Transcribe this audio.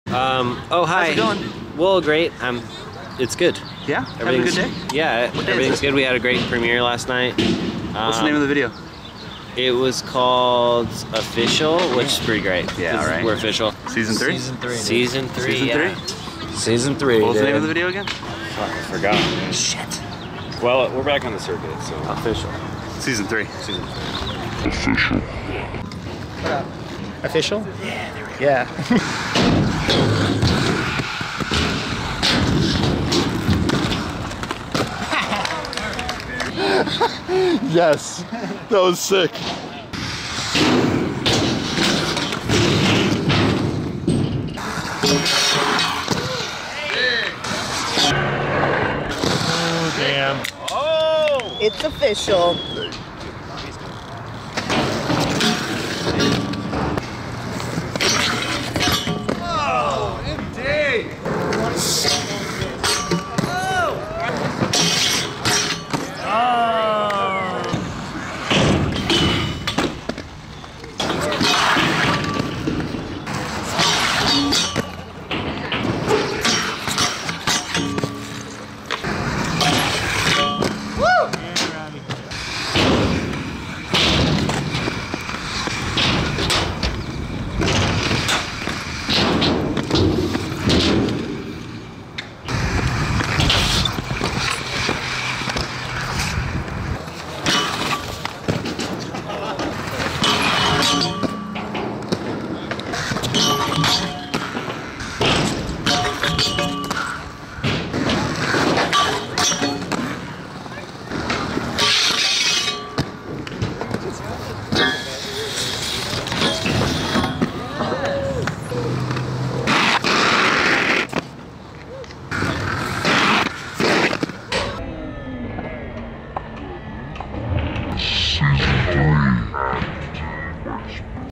Oh, hi. How's it going? Well, great. It's good. Yeah? Having a good day? Yeah, everything's good. We had a great premiere last night. What's the name of the video? It was called Official, which is pretty great. Yeah, alright. We're official. Season 3? Season 3. Season 3. Season 3? Yeah. Season 3. What was the name of the video again? Fuck, I forgot. Shit. Well, we're back on the circuit, so. Official. Season 3. Season 3. Official. What up? Official? Yeah, there we go. Yeah. Yes, that was sick. Oh, damn. Oh! It's official. Oh, indeed! Season 3.